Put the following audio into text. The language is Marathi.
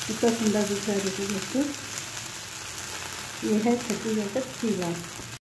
कितना सुंदर दिख रहा है देखो दोस्तों। ये है छत्तीसगढ़ का चीला।